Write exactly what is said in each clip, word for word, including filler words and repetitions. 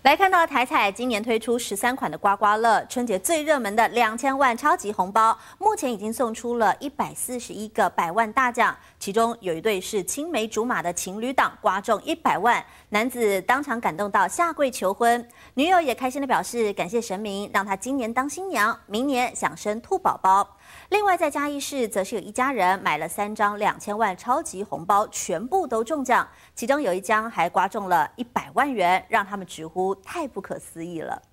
来看到台彩今年推出十三款的刮刮乐，春节最热门的两千万超级红包，目前已经送出了一百四十一个百万大奖，其中有一对是青梅竹马的情侣档，刮中一百万，男子当场感动到下跪求婚，女友也开心的表示感谢神明，让他今年当新娘，明年想生兔宝宝。另外在嘉义市，则是有一家人买了三张两千万超级红包，全部都中奖，其中有一张还刮中了一百万元，让他们直呼太不可思议了。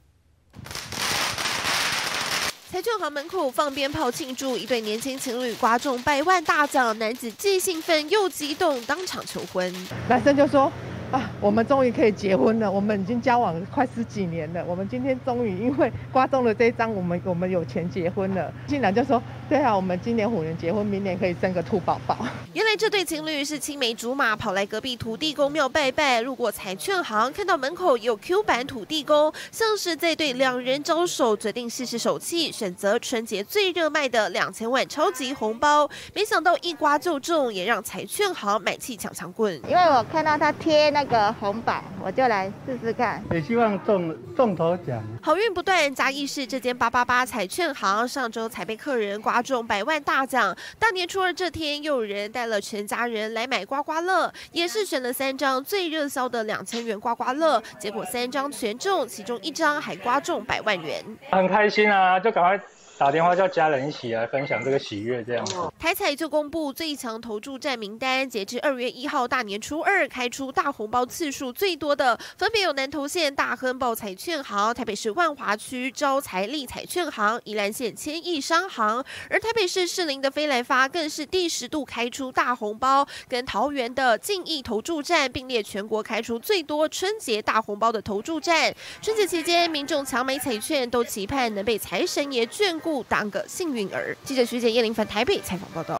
彩券行门口放鞭炮庆祝，一对年轻情侣刮中百万大奖，男子既兴奋又激动，当场求婚。 男生就说：“啊，我们终于可以结婚了！我们已经交往快十几年了，我们今天终于因为刮中了这一张，我们我们有钱结婚了。”新郎就说：“对啊，我们今年虎年结婚，明年可以生个兔宝宝。” 原来这对情侣是青梅竹马，跑来隔壁土地公庙拜拜，路过彩券行，看到门口有 Q 版土地公，像是在对两人招手，决定试试手气，选择春节最热卖的两千万超级红包。没想到一刮就中，也让彩券行买气抢抢棍。 因为我看到他贴那个红板，我就来试试看， 也希望中中头奖。 好运不断，嘉义市这间八八八彩券行上周才被客人刮中百万大奖。大年初二这天，又有人带了全家人来买刮刮乐，也是选了三张最热销的两千元刮刮乐，结果三张全中，其中一张还刮中百万元。 很开心啊，就赶快打电话叫家人一起来分享这个喜悦，这样子。 台彩就公布最强投注站名单，截至二月一号大年初二开出大红包次数最多的，分别有南投县大亨宝彩券行、台北市万华区招财利彩券行、宜兰县千亿商行，而台北市士林的飞来发更是第十度开出大红包，跟桃园的敬义投注站并列全国开出最多春节大红包的投注站。春节期间，民众抢买彩券都期盼能被财神爷眷顾，当个幸运儿。记者徐姐叶玲凡台北采访报道。